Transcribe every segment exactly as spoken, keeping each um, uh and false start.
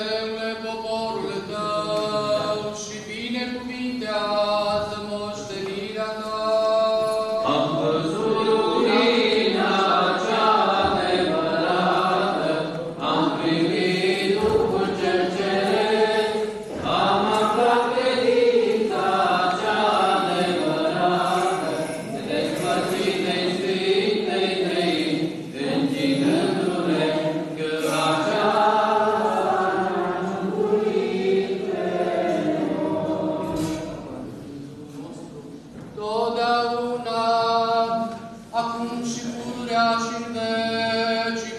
Dumnezeule, poporul Tău și binecuvintează moștenirea Ta. Am văzut lumina cea adevărată, am primit Duhul cel ceresc, am aflat credința cea adevărată, despărțitei Sfintei Trăimi, închinându-ne că totdeauna, acum și pururea și în vecii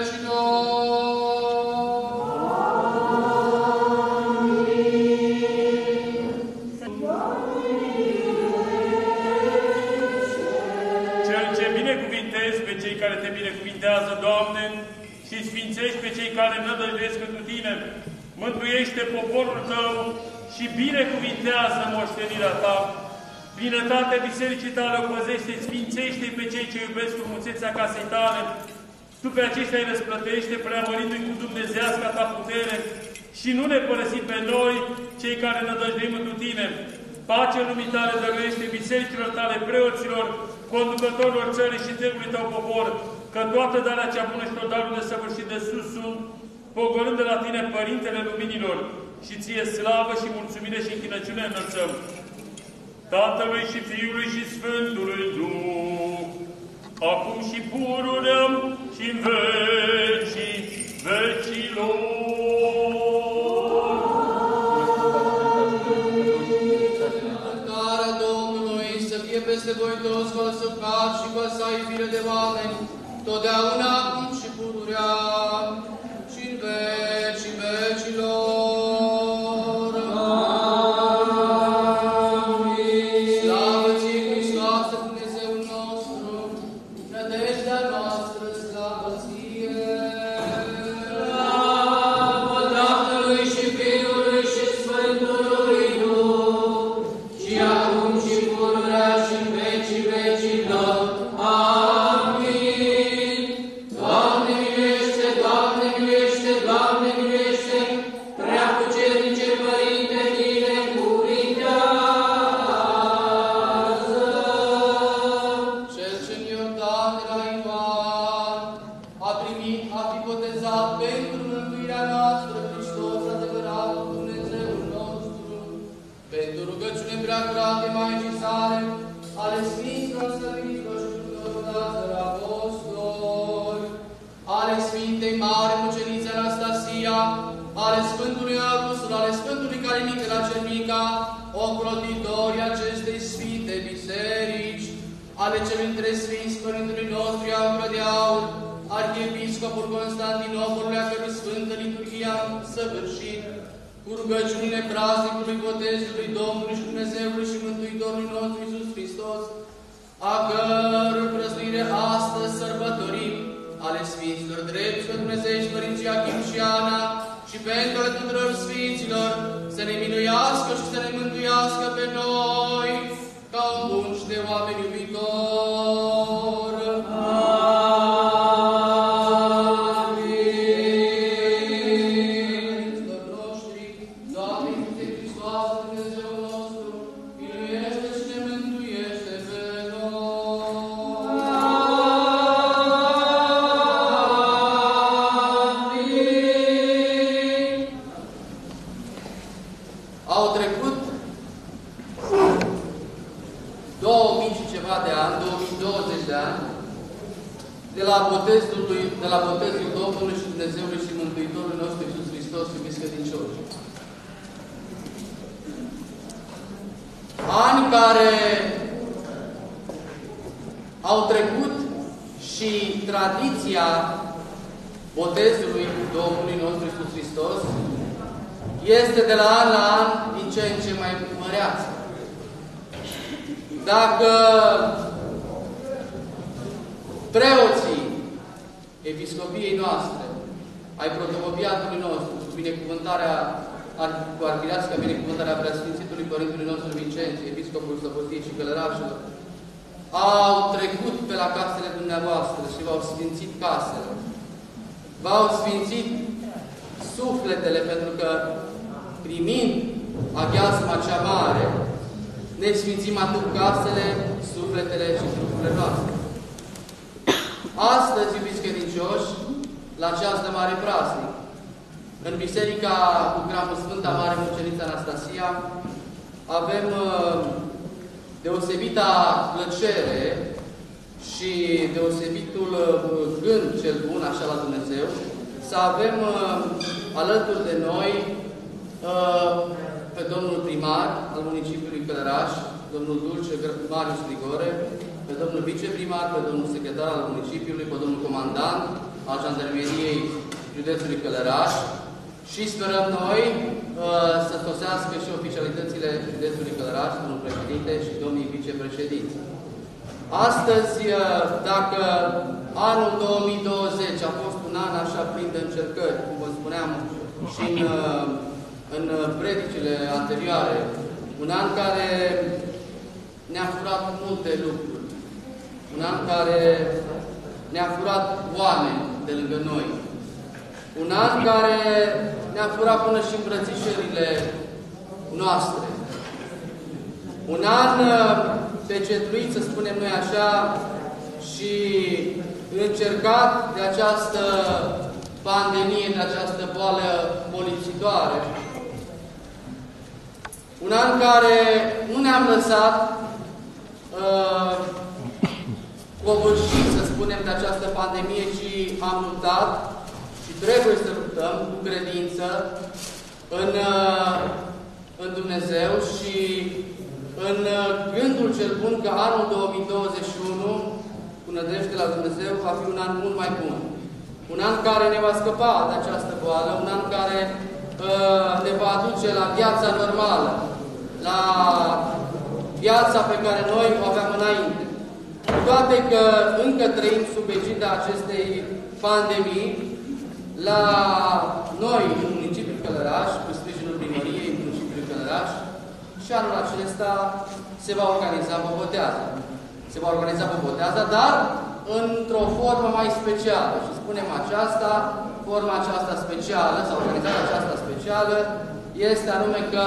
Cel ce binecuvintezi pe cei care te binecuvintează, Doamne, și sfințești pe cei care nădăjduiesc întru Tine, mântuiește poporul Tău și binecuvintează moștenirea Ta. Plinătatea bisericii Tale o păzește, sfințește pe cei ce iubesc frumusețea casei Tale. Tu pe aceștia îi răsplătește, preamărindu-i cu dumnezeasca Ta putere și nu ne părăsi pe noi, cei care nădăjduim întru Tine. Pace lumii Tale dăruiește bisericilor Tale, preoților, conducătorilor țării și întregului Tău popor, că toată darea cea bună și tot darul de săvârșit de sus sunt, pogorând de la Tine, Părintele Luminilor, și Ție slavă și mulțumire și închinăciune înălțăm. Tatălui și Fiului și Sfântului Duh, acum și pururea și în vecii vecilor. Cântarea Domnului să fie peste voi toți cu al său cap și cu al sa iubire de oameni, totdeauna, acum și pururea și în vecii vecilor. Slavă ție, Hristoase, Dumnezeul nostru, nădejdea noastră, slavă ție. Slavă Tatălui și Fiului și Sfântului Duh, și acum și pururea și în vecii vecilor. Amin. Doamne miluiește, Doamne miluiește, Doamne miluiește, Preacucernice Părinte, binecuvintează. Cel ce în Iordan de la Ioan a primit, a fi botezat pentru mântuirea noastră, Hristos adevăratul Dumnezeul nostru, pentru rugăciune preacurate Maicii sale, ale Sfinților Slăviților și tuturor daților apostoli, ale Sfintei Mare Mucenițe Anastasia, ale Sfântului Apostol, ale Sfântului Carinite la Cermica, ocrotitorii acestei Sfinte Biserici, ale celui între Sfinți Părintului nostru Ioan Gură de Aur, Arhiepiscopul Constantinopolului, a cărui Sfântă Liturghie am săvârșit, cu rugăciunile praznicului botezului Domnului și Dumnezeului și Mântuitorului nostru Iisus Hristos, a cărui prăznuire astăzi sărbătorim, ale Sfinților Dreptilor Dumnezeiești Părinții Achim și Ana, și pentru ale tuturor Sfinților, să ne minuiască și să ne mântuiască pe noi, ca un bun și de oameni iubitor. Amin. Noștri, Doamne Iisuse Hristoase, Dumnezeul nostru, miluiește și ne mântuiește pe noi. Amin. Au trecut două mii și ceva de ani, două mii douăzeci de ani, de la botezul, lui, de la botezul Domnului și Dumnezeului și Mântuitorului nostru Iisus Hristos, iubiți credincioși. Ani care au trecut și tradiția botezului Domnului nostru Iisus Hristos este de la an la an din ce în ce mai măreață. Dacă preoții episcopiei noastre, ai protopopiatului nostru, cu binecuvântarea, cu arhirească binecuvântarea Preasfințitului Părintului nostru Vincenție, episcopul Slobodiei și Călărașilor, au trecut pe la casele dumneavoastră și v-au sfințit casele. V-au sfințit sufletele, pentru că primind aghiazma cea mare, ne sfințim atât casele, sufletele și trupurile noastre. Astăzi, iubiți credincioși, la ceas de mare praznic, în Biserica cu Gramul Sfânta Mare Muceniță Anastasia, avem uh, deosebita plăcere și deosebitul uh, gând cel bun, așa la Dumnezeu, să avem uh, alături de noi uh, pe domnul primar al municipiului Călăraș, domnul Dulce Marius Grigore, pe domnul viceprimar, pe domnul secretar al municipiului, pe domnul comandant al Jandarmeriei județului Călăraș și sperăm noi uh, să sosească și oficialitățile județului Călăraș, domnul președinte și domnii vicepreședinți. Astăzi, uh, dacă anul două mii douăzeci a fost un an așa plin de încercări, cum vă spuneam și în, uh, în predicile anterioare, un an care ne-a furat multe lucruri, un an care ne-a furat oameni de lângă noi, un an care ne-a furat până și îmbrățișările noastre, un an pecetuit, să spunem noi așa, și încercat de această pandemie, de această boală molipsitoare. Un an care nu ne-am lăsat uh, covârșit, să spunem, de această pandemie, ci am luptat și trebuie să luptăm cu credință în, uh, în Dumnezeu și în uh, gândul cel bun că anul două mii douăzeci și unu, cu nădejde la Dumnezeu, va fi un an mult mai bun. Un an care ne va scăpa de această boală, un an care uh, ne va aduce la viața normală, la viața pe care noi o aveam înainte. Cu toate că încă trăim sub egida acestei pandemii, la noi, în municipiul Călăraș, cu sprijinul primăriei municipiului Călăraș, și anul acesta se va organiza Boboteaza. Se va organiza Boboteaza, dar într-o formă mai specială. Și spunem aceasta, forma aceasta specială, sau organizarea aceasta specială, este anume că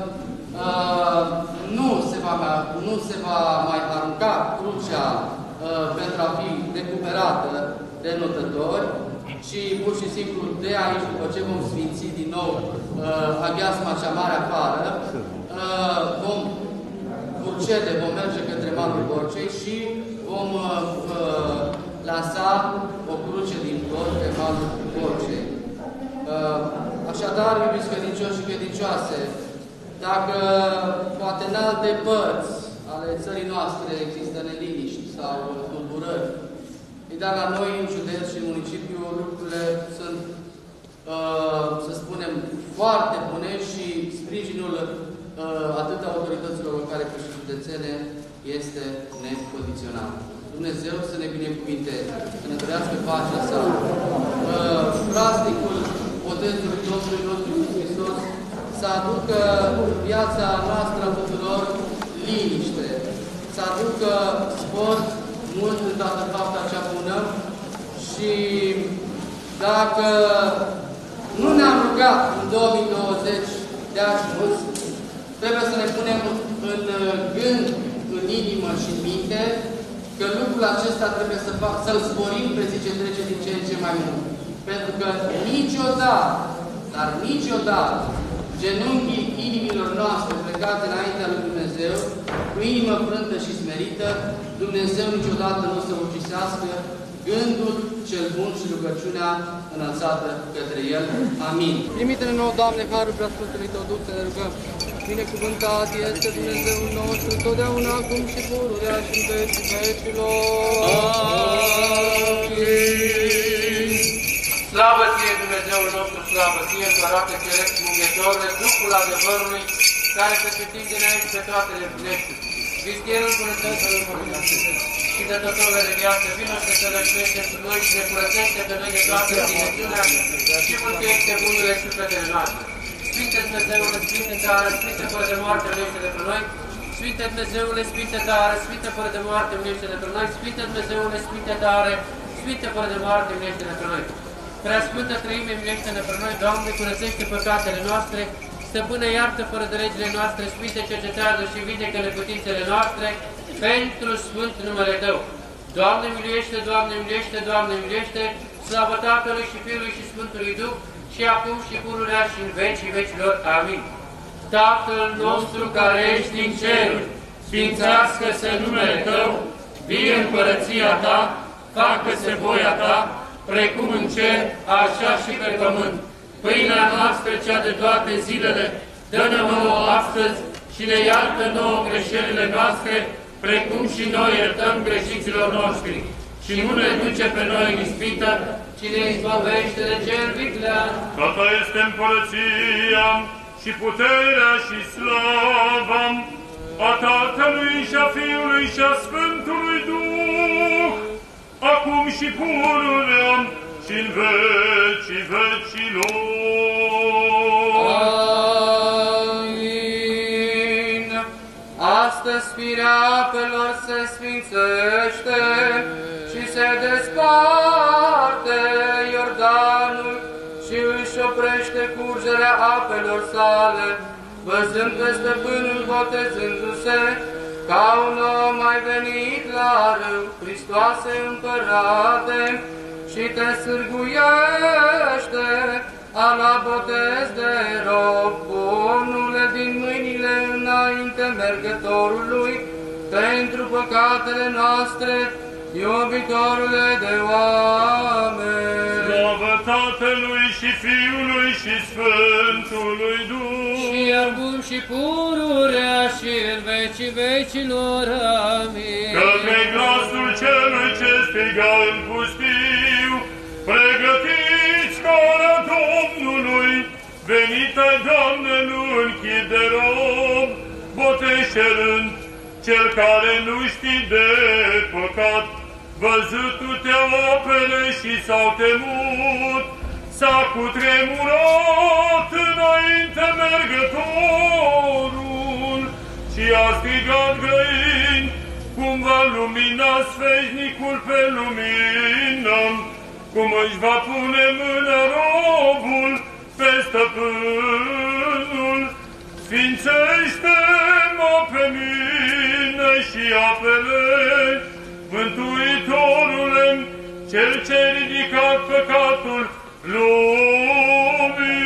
uh, nu, se va mai, nu se va mai arunca crucea uh, pentru a fi recuperată de notători, ci pur și simplu de aici, după ce vom sfinți din nou uh, aghiazma cea mare afară, uh, vom procede, vom merge către malul Borcei și vom uh, uh, lansa o cruce din tot pe malul Borcei. Uh, așadar, iubiți credincioși și credincioase, dacă poate în alte părți ale țării noastre există neliniști sau tulburări, dar la noi, în județ și în municipiu, lucrurile sunt, uh, să spunem, foarte bune și sprijinul uh, atât a autorităților locale cât și județene este necondiționat. Dumnezeu să ne binecuvinteze, să ne dorească pacea sa. Uh, praznicul botezului Domnului nostru Iisus Hristos să aducă în viața noastră a tuturor liniște, să aducă spor mult în toată fapta cea bună și dacă nu ne-am rugat în două mii douăzeci de ajuns, trebuie să ne punem în gând, în inimă și în minte că lucrul acesta trebuie să fac, să-l sporim pe zi ce trece din ce în ce mai mult. Pentru că niciodată, dar niciodată, genunchii inimilor noastre plecate înaintea lui Dumnezeu, cu inimă frântă și smerită, Dumnezeu niciodată nu se urgisească gândul cel bun și rugăciunea înălțată către El. Amin. Trimite-ne nouă, Doamne, harul preasfântului Tău Duh, să ne rugăm. Binecuvântat este Dumnezeul nostru, totdeauna, acum și pururea și în vecii vecilor. Amin. Slavă Ție, Dumnezeul nostru, slavă Ție, Împărate Ceresc, Mângâietorule, Duhul adevărului, care se pretinde înainte pe toate nebunești. Cristianul bunătății și de totorul de viață, vină să se rășește cu noi și ne curățește pe noi de toată dimensiunea și mântuiește bunurile sufletele noastre. Sfinte Dumnezeule, Sfinte Tare, Sfinte fără de moarte, unește-ne pe noi. Sfinte Dumnezeule, Sfinte Tare, Sfinte fără de moarte, unește-ne pe noi. Sfinte Dumnezeule, Sfinte Tare, Sfinte fără de moarte, unește-ne pe noi. Preasfântă Trăime, milește-ne pe noi, Doamne, curățește păcatele noastre, Stăpâne, iartă fără de legile noastre, Sfinte, cercetează și vindecă neputințele noastre, pentru Sfânt numele Tău. Doamne, miluiește, Doamne, miluiește, Doamne, miluiește, slavă Tatălui și Fiului și Sfântului Duh, și acum și pururea și în vecii vecilor. Amin. Tatăl nostru care ești în ceruri, sfințească-se numele Tău, vie împărăția Ta, facă-se voia Ta, precum în cer, așa și pe pământ. Pâinea noastră, cea de toate zilele, dă-ne nouă astăzi și ne iartă nouă greșelile noastre, precum și noi iertăm greșiților noștri. Și nu ne duce pe noi în ispită, ci ne izbăvește de cel viclean. Tata este împărăția și puterea și slava a Tatălui și a Fiului și a Sfântului Duh, acum și pururea și în vecii vecilor. Amin. Astăzi firea apelor se sfințește și se desparte Iordanul și își oprește curgerea apelor sale, văzând pe Stăpânul botezându-se, ca un om ai venit la râu, Hristoase Împărate, și te sârguiește a la botez de rob, bunule din mâinile înainte mergătorului, pentru păcatele noastre, iubitorule de oameni. Slavă Tatălui și Fiului și Sfântului Duh, Și acum și pururea și în vecii vecilor. Amin. către glasul celui ce striga în pustiu, pregătiți calea Domnului, venită Doamne în chip de rob, botește rând, cel care nu știi de păcat, văzut-te apele și s-au temut, s-a cutremurat înainte mergătorul și a strigat grăind, cum va lumina sfeșnicul pe lumină, cum își va pune mâna robul pe stăpânul. Sfințește-mă pe mine și apele, Mântuitorule, Cel ce ridicat păcatul lumii.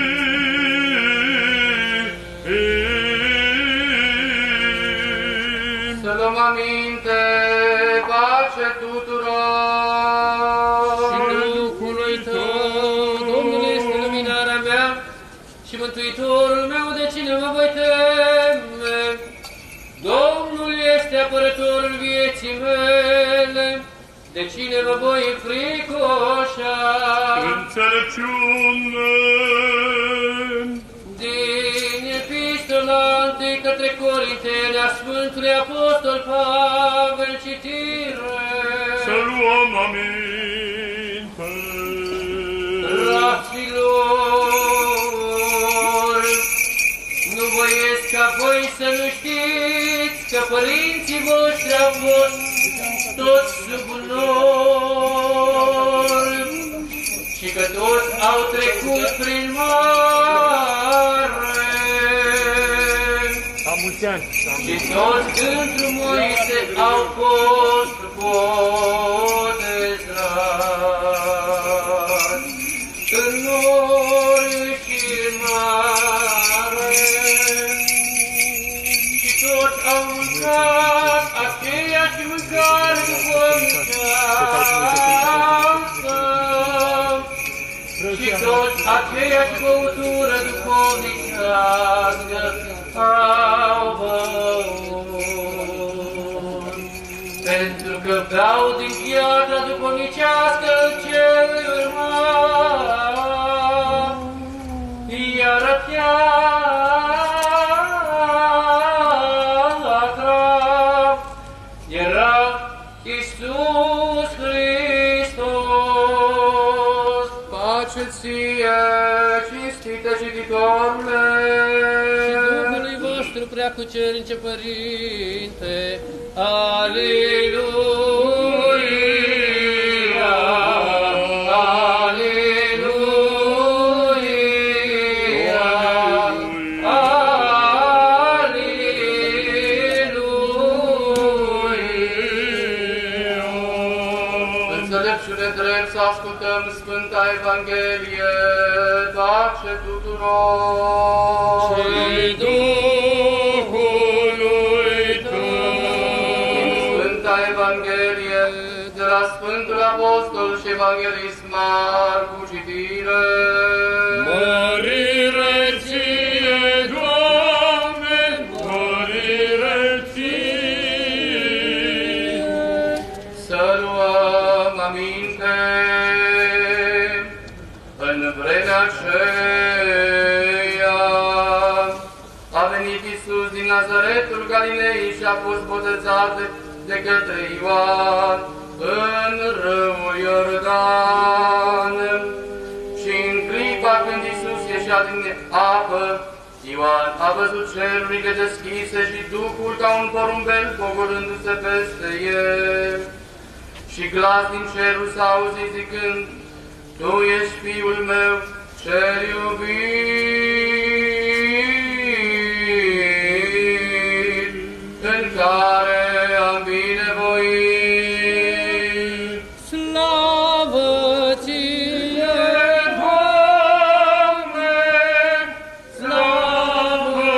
Să luăm aminte, pace tuturor. Și Duhului Tău, Domnul este luminarea mea și Mântuitorul meu, de cine mă voi teme? Domnul este apărătorul vieții mele, de cine mă voi înfricoșa? Înțelepciune! Din Epistola întâi către Corinteni a Sfântului Apostol Pavel, citire. Să luăm aminte! Fraților, nu voiesc ca voi să nu știți că părinții voștri au fost toți sub nor și că toți au trecut prin mare. La mulți ani! Și toți într Moise au fost botezați în nori și în mare. Și toți au mâncat aceeași mâncare duhovnicească și toți aceeași băutură duhovnicească au băut, pentru că beau din piatra duhovnicească celui urmat, iar piatra era Iisus Hristos. Pace ție, cinstite cititorule, Și Duhului vostru preacucernice Părinte, Aleluia, Aleluia. Evanghelie, pace tuturor. Și Duhului Tău. Din Sfânta Evanghelie, de la Sfântul Apostol și Evanghelist Marcu, citire. Mărire ție, Doamne, mărire ție. Să luăm aminte. În vremea aceea a venit Iisus din Nazaretul Galilei și a fost botezat de către Ioan în râul Iordan. Și în clipa când Iisus ieșea din apă, Ioan a văzut cerurile deschise și Duhul ca un porumbel pogorându-se peste el. Și glas din cerul s-a auzit zicând: Tu ești Fiul meu cel iubit, în care am binevoit. Slavă ție, Doamne, slavă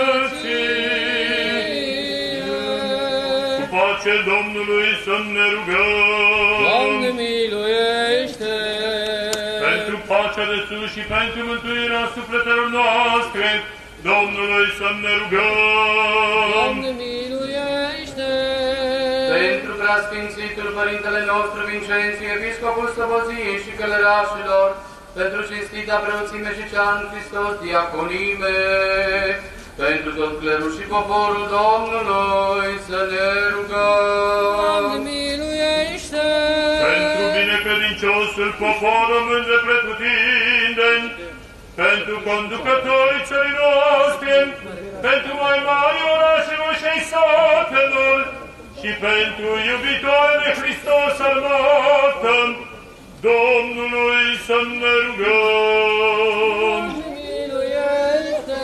ție. Cu pace Domnului să ne rugăm. Doamne, miluiește! Pentru pacea de sus și pentru mântuirea sufletelor noastre, Domnului să ne rugăm. Doamne, miluiește! Pentru preasfințitul Părintele nostru Vincențiu, Episcopul Slobozii și Călărașilor, pentru cinstita preoțime și cea în Hristos diaconime, pentru tot clerul și poporul Domnului să ne rugăm. Doamne, miluiește! Pentru binecredinciosul popor român de pretutindeni, pentru conducătorii țării noastre, pentru mai mari orașelor și ai satelor, și pentru iubitoare de Hristos armată, Domnului să ne rugăm. Doamne, miluiește!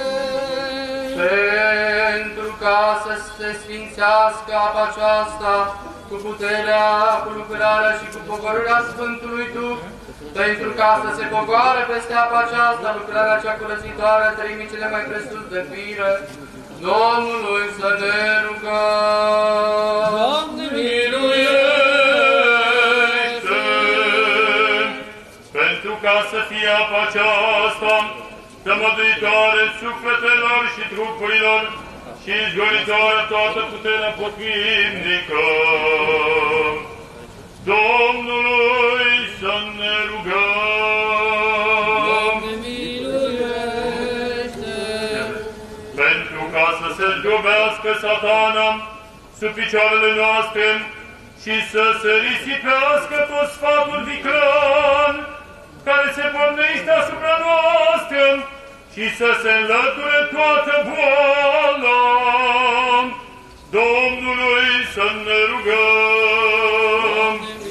Pentru ca să se sfințească apa aceasta cu puterea, cu lucrarea și cu pogorârea Sfântului Duh, pentru ca să se pogoare peste apa aceasta lucrarea cea curățitoare a trăimii cele mai presus de fire, Domnului să ne rugăm. Doamne, miluiește! Pentru ca să fie apa aceasta tămăduitoare sufletelor și trupurilor și izgoritoare toată puterea potrivnică, Domnului să ne rugăm. Doamne, miluiește! Pentru ca să se zdrobească Satana sub picioarele noastre și să se risipească tot sfatul viclean care se pornește asupra noastră și să se înlăture toată boala, Domnului să ne rugăm.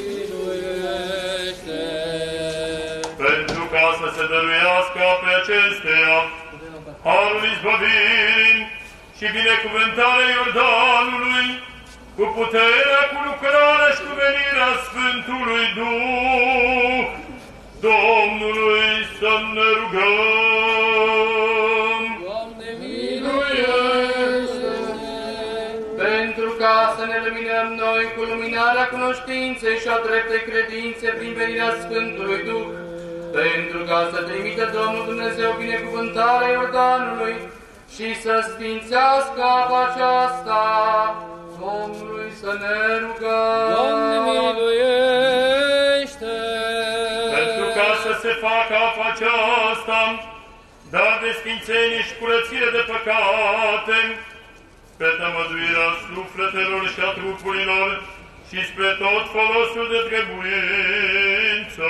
Pentru ca să se dăruiască pe acestea harul izbăvirii și binecuvântarea Iordanului, cu puterea, cu lucrarea și cu venirea Sfântului Duh, Domnului să ne rugăm. Doamne, miluiește! Pentru ca să ne luminăm noi cu luminarea cunoștinței și a dreptei credințe prin venirea Sfântului Duh, pentru ca să trimită Domnul Dumnezeu binecuvântarea Iordanului și să sfințească apa aceasta, Domnului să ne rugăm. Doamne, miluiește! Pentru ca să se facă apa aceasta, dar de sfințenie și curățire de păcate, pe tămăduirea sufletelor și a trupurilor și spre tot folosul de trebuință,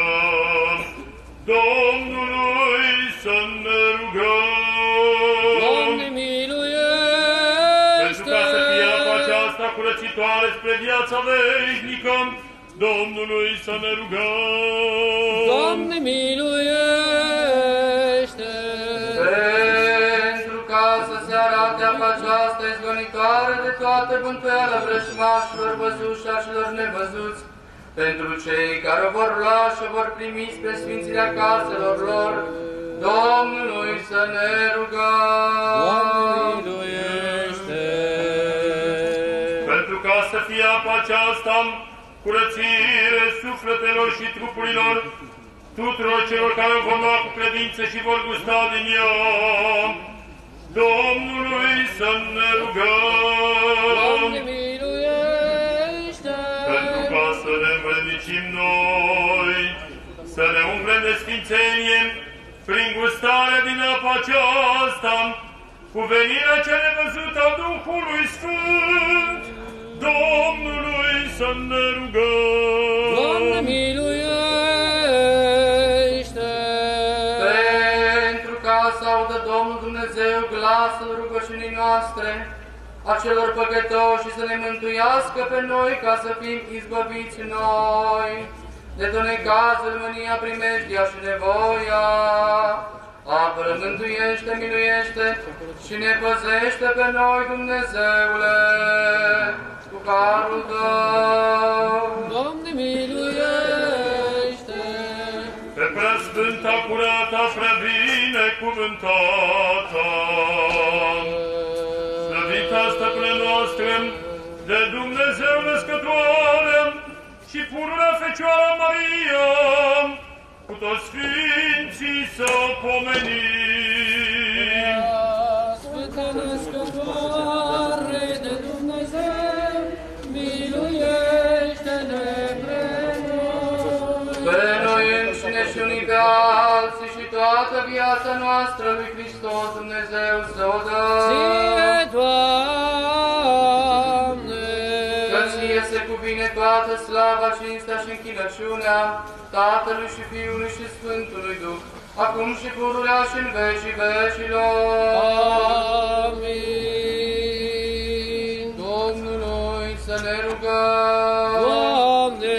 Domnului să ne rugăm. Doamne, miluiește! Pentru ca să fie apa aceasta curățitoare spre viața veșnică, Domnului să ne rugăm. Doamne, miluiește! Pentru ca să se arate apa aceasta izgonitoare de toată bântuiala vrăjmașilor văzuți și a celor nevăzuți, pentru cei care vor lua și vor primi spre sfințirea caselor lor, Domnului să ne rugăm. Doamne, miluiește! Pentru ca să fie apa aceasta curățire sufletelor și trupurilor tuturor celor care vor lua cu credință și vor gusta din ea, Domnului să ne rugăm. Doamne, miluiește! Pentru ca să ne învrednicim noi, să ne umplem de sfințenie prin gustarea din apa aceasta, cu venirea cea nevăzută a Duhului Sfânt, Domnului să ne rugăm. Doamne, miluiește! Pentru ca să audă Domnul Dumnezeu glasul rugăciunii noastre, a celor păcătoși și să ne mântuiască pe noi ca să fim izbăviți noi de tot necazul, mânia, primejdia și nevoia. Apără, mântuiește, miluiește și ne păzește pe noi, Dumnezeule, cu harul Tău. Doamne, miluiește! Pe preasfânta, curata, prea binecuvântată, slăvita stăpâne noastre, de Dumnezeu născătoare și pururea Fecioara Maria, cu toți sfinții să o pomenim. Sfântă născătoare de Dumnezeu, miluiește-ne pre noi. Pe noi înșine și unii pe alții și toată viața noastră lui Hristos Dumnezeu să o dăm. Ție, Doamne! Că Ție se cuvine toată slava, cinstea și închinăciunea Tatălui și Fiului și Sfântului Duh, acum și pururea și în vecii vecilor. Amin. Domnului să ne rugăm. Doamne,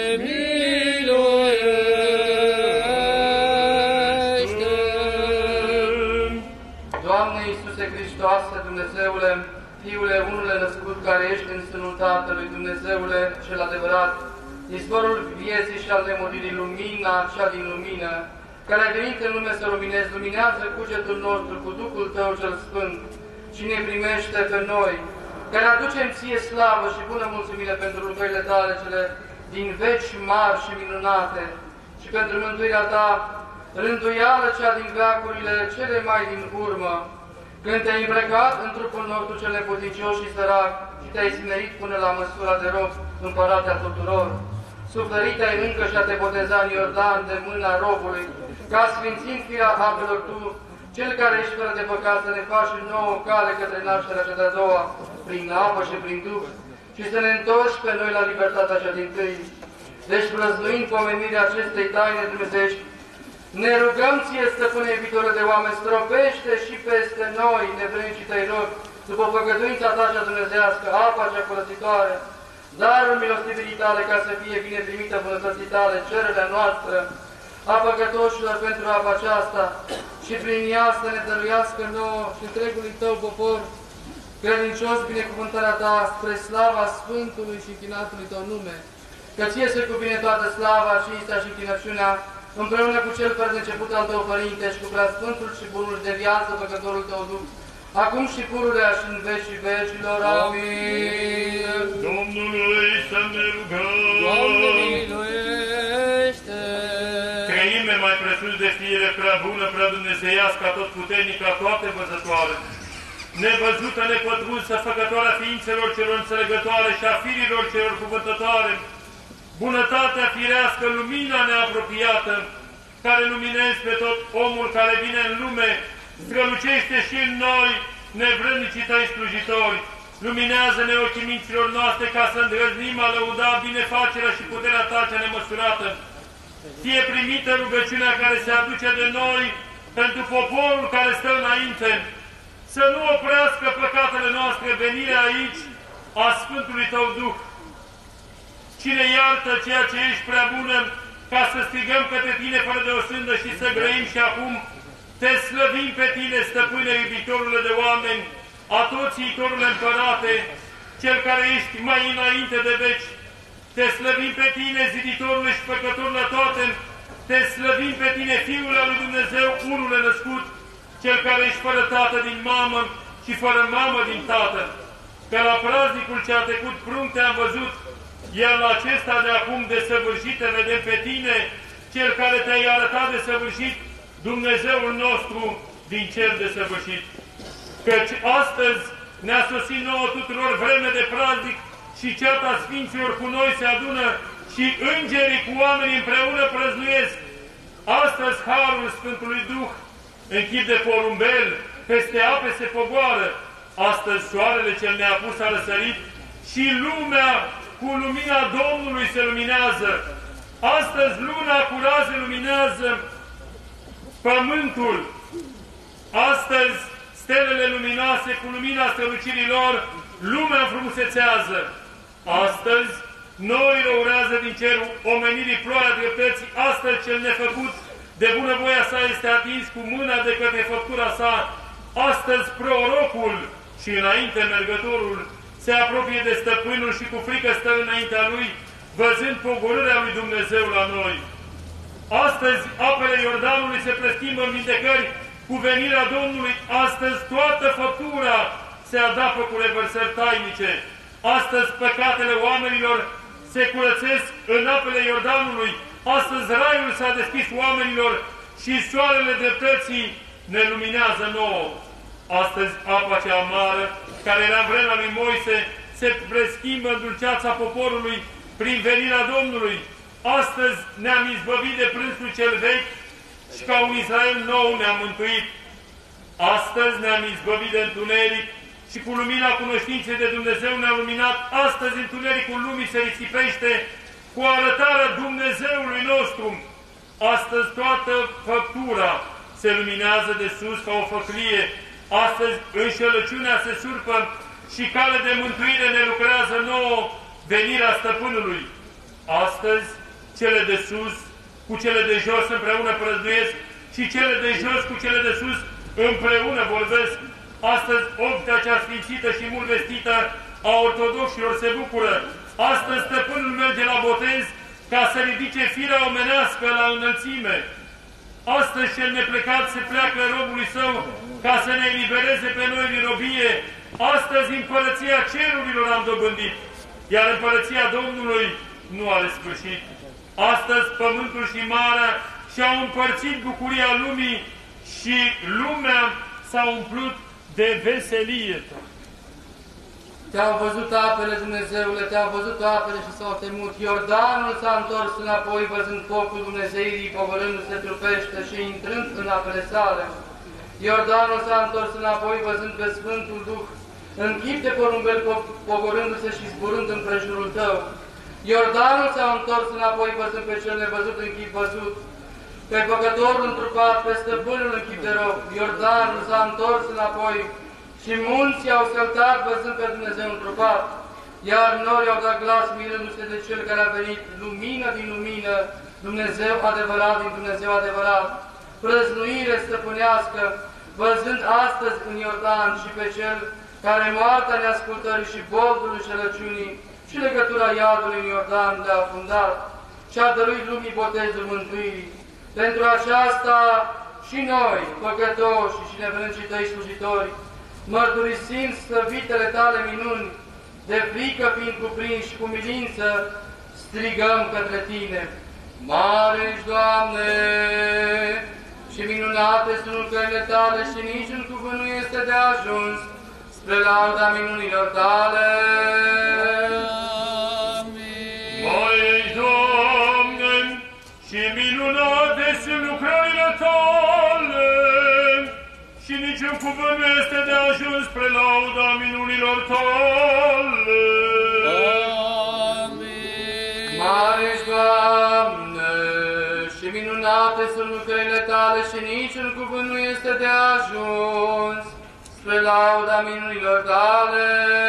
miluiește! Doamne Iisuse Hristoase, Dumnezeule, Fiule unule născut care ești în sânul Tatălui, Dumnezeule cel adevărat, izvorul vieții și al nemuririi, lumina cea din lumină, care ai venit în lume să luminezi, luminează cugetul nostru cu Duhul Tău cel Sfânt și ne primește pe noi, care aducem Ție slavă și bună mulțumire pentru lucrările Tale cele din veci mari și minunate și pentru mântuirea Ta, rânduială cea din veacurile cele mai din urmă, când Te-ai îmbrăcat în trupul nostru cel neputincios și sărac și Te-ai smerit până la măsura de rob, împărate al tuturor. Suflărit ai încă și a Te boteza în Iordan de mâna robului, ca sfințind firea apelor Tu, Cel care ești fără de păcat, să ne faci nouă cale către nașterea cea de-a doua, prin apă și prin Duh, și să ne întorci pe noi la libertatea cea din tâi. Deci, plăznuind pomenirea acestei taine dumnezeiești, ne rugăm Ție, Stăpâne iubitore de oameni, stropește și peste noi, nevrednicii Tăi rog, după făgăduința Ta cea dumnezească, apa cea curățitoare, darul milostivirii Tale, ca să fie bine primită bunătății Tale, cererea noastră, a păcătoșilor pentru apa aceasta, și prin ea să ne dăruiască nouă și întregului Tău popor, credincios binecuvântarea Ta, spre slava Sfântului și închinatului Tău nume, că Ție se cuvine toată slava, cinstea și închinăciunea, împreună cu Cel fără de început al Tău Părinte și cu Preasfântul și Bunul de viață, Păcătorul Tău Duh, acum și pururea și în vecii vecilor. Amin. Domnului să ne rugăm. Doamne, miluiește! Treime mai presus de fiere prea bună, prea dumnezeiască, atotputernică, toate văzătoare, nevăzută, nepătrunsă, făcătoarea ființelor celor înțelegătoare și a firilor celor cuvântătoare, bunătatea firească, lumina neapropiată, care luminezi pe tot omul care vine în lume, strălucește și în noi, nevrănicii Tăi slujitori, luminează-ne ochii minților noastre ca să îndrăznim a lăuda binefacerea și puterea Ta cea nemăsurată. Fie primită rugăciunea care se aduce de noi pentru poporul care stă înainte, să nu oprească păcatele noastre venirea aici a Sfântului Tău Duh. Cine iartă ceea ce ești prea bună, ca să strigăm către Tine fără de o sândă și să grăim și acum, Te slăvim pe Tine, Stăpâne, iubitorule de oameni, a toți iitorule împărate, Cel care ești mai înainte de veci, Te slăvim pe Tine, ziditorul și făcătorul la toate, Te slăvim pe Tine, Fiul al lui Dumnezeu, unul născut, Cel care ești fără tată din mamă și fără mamă din tată, că la praznicul ce a trecut prunc Te-am văzut, iar la acesta de acum desăvârșit Te vedem pe Tine, Cel care Te-ai arătat desăvârșit, Dumnezeul nostru din cel desăvârșit. Căci astăzi ne-a sosit nouă tuturor vreme de praznic și ceata Sfinților cu noi se adună și îngerii cu oamenii împreună prăznuiesc. Astăzi harul Sfântului Duh, în chip de porumbel, peste ape se pogoară. Astăzi soarele cel neapus a răsărit și lumea cu lumina Domnului se luminează. Astăzi luna cu raze luminează pământul. Astăzi stelele luminoase cu lumina strălucirilor lumea înfrumusețează. Astăzi norii urează din cerul omenirii ploaia dreptății. Astăzi cel nefăcut de bunăvoia sa este atins cu mâna de către făptura sa. Astăzi prorocul și înainte mergătorul se apropie de stăpânul și cu frică stă înaintea lui, văzând pogorârea lui Dumnezeu la noi. Astăzi apele Iordanului se preschimbă în vindecări cu venirea Domnului. Astăzi toată făptura se adapă cu revărsări tainice. Astăzi păcatele oamenilor se curățesc în apele Iordanului. Astăzi raiul s-a deschis oamenilor și soarele dreptății ne luminează nouă. Astăzi apa cea amară, care era în vremea lui Moise, se preschimbă în dulceața poporului prin venirea Domnului. Astăzi ne-am izbăvit de plânsul cel vechi și ca un Israel nou ne-am mântuit. Astăzi ne-am izbăvit de întuneric și cu lumina cunoștinței de Dumnezeu ne-a luminat. Astăzi întunericul lumii se risipește cu arătarea Dumnezeului nostru. Astăzi toată făptura se luminează de sus ca o făclie. Astăzi înșelăciunea se surpă și cale de mântuire ne lucrează nouă venirea Stăpânului. Astăzi cele de sus cu cele de jos împreună prăznuiesc și cele de jos cu cele de sus împreună vorbesc. Astăzi optea cea sfințită și mult vestită a ortodoxilor se bucură. Astăzi stăpânul merge la botez ca să ridice firea omenească la înălțime. Astăzi cel neplecat se pleacă robului său ca să ne elibereze pe noi din robie. Astăzi împărăția cerurilor am dobândit, iar împărăția Domnului nu are sfârșit. Astăzi pământul și marea și-au împărțit bucuria lumii și lumea s-a umplut de veselie. Te-au văzut apele, Dumnezeule, te-au văzut apele și s-au temut. Iordanul s-a întors înapoi, văzând focul Dumnezeirii, pogorându-se trupește și intrând în apele sale. Iordanul s-a întors înapoi, văzând pe Sfântul Duh, în chip de porumbel, pogorându-se și zburând în prejurul tău. Iordanul s-a întors înapoi, văzând pe cel nevăzut în chip văzut, pe păcătorul întrupat, pe stăpânul în chip de rob. Iordanul s-a întors înapoi și munții au scăltat, văzând pe Dumnezeu întrupat, iar norii au dat glas mirându-se de cel care a venit, lumină din lumină, Dumnezeu adevărat din Dumnezeu adevărat, prăznuire stăpânească, văzând astăzi în Iordan și pe cel care moartea neascultării și boltul înșelăciunii și legătura iadului în Iordan le-a afundat și a dăruit lumii botezul mântuirii. Pentru aceasta și noi, păcătoși și nevrâncii tăi slujitori, mărturisind slăvitele tale minuni, de frică fiind cuprinși și cu milință, strigăm către tine. Mare ești, Doamne, și minunate sunt lucrările tale și niciun cuvânt nu este de ajuns spre lauda minunilor tale. Amin. Mare ești, Doamne, și minunate sunt lucrările tale și niciun cuvânt nu este de ajuns spre lauda minunilor tale. Amin. Mare ești, Doamne, și minunate sunt lucrările tale și niciun cuvânt nu este de ajuns spre lauda minunilor tale.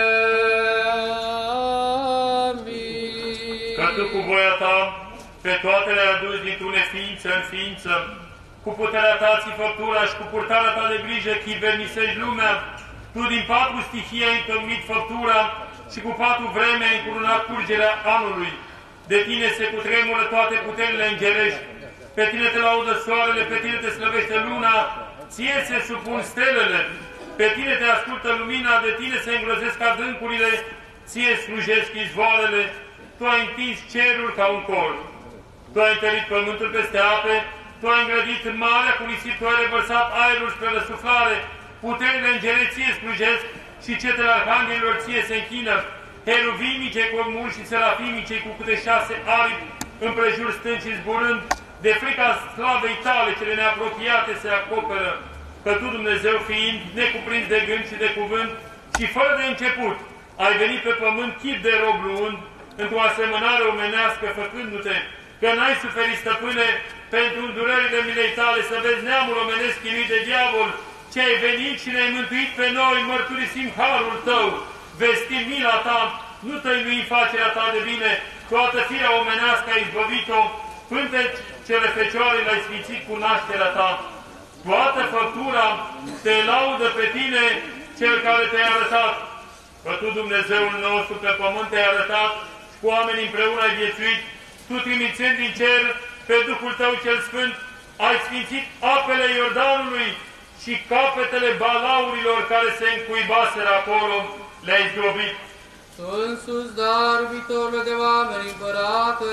Amin. Că tu cu voia ta pe toate le-ai adus dintr-o neființă în ființă, cu puterea ta ții făptura și cu purtarea ta de grijă chivernisești lumea. Tu din patru stihii ai întocmit făptura și cu patru vreme ai încurunat curgerea anului. de tine se cutremură toate puterile îngerești, pe tine te laudă soarele, pe tine te slăvește luna, ție se supun stelele, pe tine te ascultă lumina, de tine se îngrozesc adâncurile, ție slujesc izvoarele, tu ai întins cerul ca un col, tu ai întărit pământul peste ape, tu ai îngrădit marea cu nisip, tu ai revărsat aerul spre răsuflare, puterile îngerești ție slujesc și cetele arhanghelilor ție se închină, heruvimii cei cu mult și serafimii cei cu câte șase aripi împrejur stând și zburând, de frica slavei tale cele neapropiate se acoperă, că tu, Dumnezeu, fiind necuprins de gând și de cuvânt și fără de început, ai venit pe pământ chip de rob luând, într-o asemănare omenească făcându-te, că n-ai suferit, stăpâne, pentru îndurările milei tale, să vezi neamul omenesc chinuit de diavol, ce ai venit și ne-ai mântuit pe noi, mărturisim harul tău, vestim mila ta, nu tăinuim facerea ta de bine, toată firea omenească ai izbăvit-o, pântecele Fecioarei l-ai sfințit cu nașterea ta. Toată făptura te laudă pe tine, cel care te-ai arătat, că tu, Dumnezeul nostru, pe pământ te-ai arătat și cu oamenii împreună ai viețuit, tu trimițând din cer pe Duhul tău cel Sfânt, ai sfințit apele Iordanului și capetele balaurilor care se încuibaseră acolo, le-ai zdrobit. Tu însuți, dar viitorul de oameni, Împărate,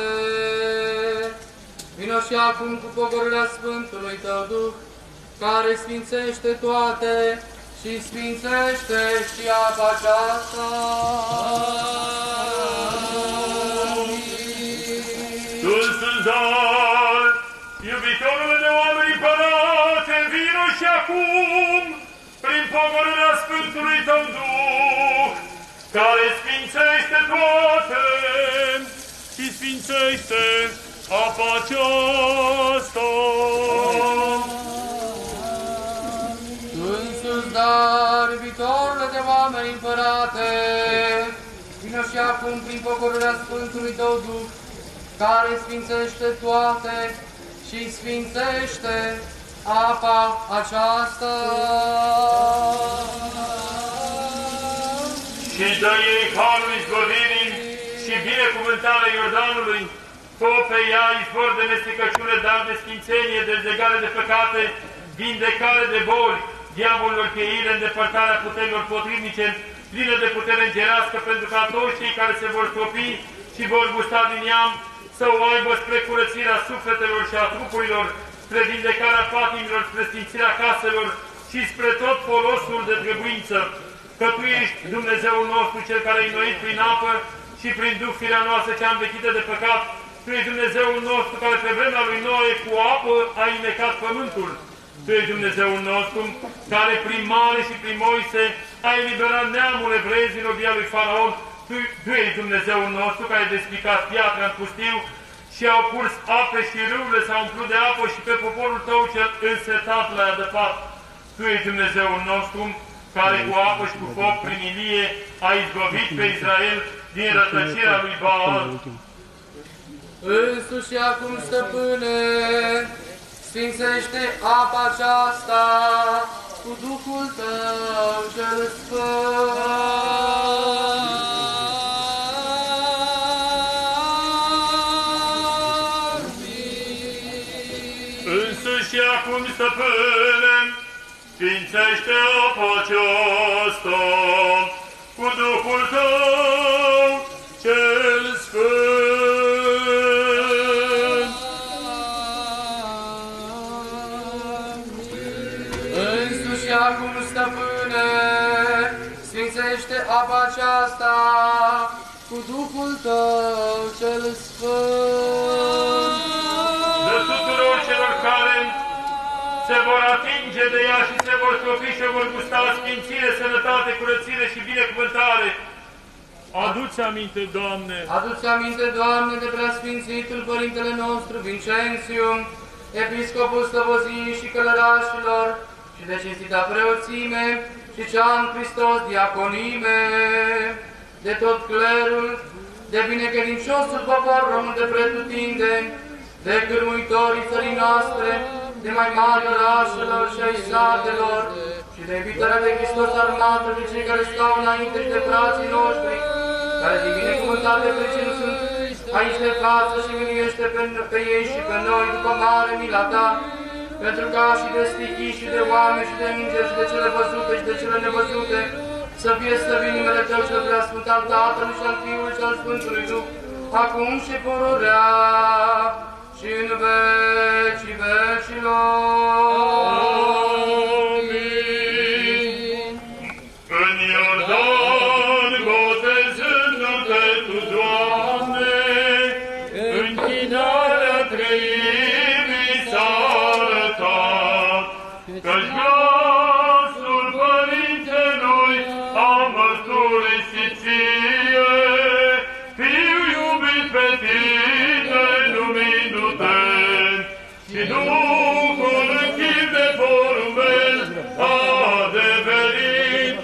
vino și acum cu pogorârea Sfântului tău Duh, care sfințește toate și sfințește și apa aceasta. Tu însuți, dar iubitorul de oameni, Împărate, vino și acum prin pogorârea Sfântului tău Duh, care sfințește toate și sfințește apa aceasta. Tu însuți, dar iubitorule de oameni, Împărate, vino și acum prin pogorârea Sfântului tău Duh, care sfințește toate și sfințește apa aceasta. Și dă ei harul izbăvirii și binecuvântarea Iordanului, fă pe ea izvor de mestecăciune, dar de sfințenie, dezlegare de păcate, vindecare de boli, diavolilor cheire, îndepărtarea puterilor potrivnice, plină de putere îngerească, pentru ca toți cei care se vor topi și vor gusta din ea, să o aibă spre curățirea sufletelor și a trupurilor, spre vindecarea patimilor, spre sfințirea caselor și spre tot folosul de trebuință, că Tu ești Dumnezeul nostru, Cel care ai înnoit prin apă și prin Duh firea noastră cea învechită de păcat. Tu ești Dumnezeul nostru care pe vremea lui Noe cu apă a inecat pământul. Tu ești Dumnezeul nostru care prin Mare și prin Moise a eliberat neamul evrei din robia lui Faraon. Tu, tu ești Dumnezeul nostru care ai despicat piatra în pustiu și au curs ape și râurile s-au umplut de apă și pe poporul Tău cel însetat l-ai adăpat. Tu ești Dumnezeul nostru care cu apă și cu foc prin Ilie a izbăvit pe Israel din rătăcirea lui Baal. Însuși și acum, Stăpâne, sfințește apa aceasta cu Duhul Tău cel Sfânt. Însuși și acum, Stăpâne, sfințește apa aceasta cu Duhul Tău cel Sfânt. Însuși și acum, Stăpâne, sfințește apa aceasta cu Duhul Tău cel Sfânt. De tuturor celor care se vor atinge de ea și se vor topi și vor gusta sfințire, sănătate, curățire și binecuvântare. Adu-ți aminte, Doamne! Adu-ți aminte, Doamne, de preasfințitul Părintele nostru Vincențiu, episcopul Slăvoziei și Călărașilor, și de cinstita preoțime și cea în Hristos diaconime, de tot clerul, de binecredinciosul popor român de pretutindeni, de cârmuitorii țării noastre, de mai mari orașelor și ai satelor, și de iubitarea de Hristos armată de cei care stau înainte și de frații noștri, care din binecuvântate pricini sunt aici de față și miluiește pe, pe ei și pe noi după mare mila ta, pentru ca și de stichii și de oameni și de îngeri și de cele văzute și de cele nevăzute, să fie slăvit numele Tău cel preasfânt al Tatălui și al Fiului și al Sfântului Duh, acum și pururea și în vecii vecilor. Amin. În Iordan, botezându-te tu, Doamne, închinarea treimii s-a arătat, că-și glasul Părintelui a mărturisit ție, Fiu iubit pe tine, lumindu-te, și Duhul în chip de porumbel a adeverit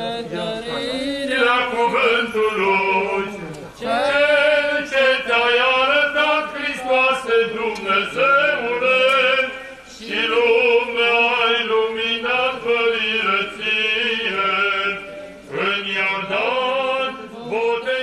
la cuvântului, cel ce te-ai arătat, Hristoase Dumnezeule, și lumea ai luminat fără ție. În Iordan, bote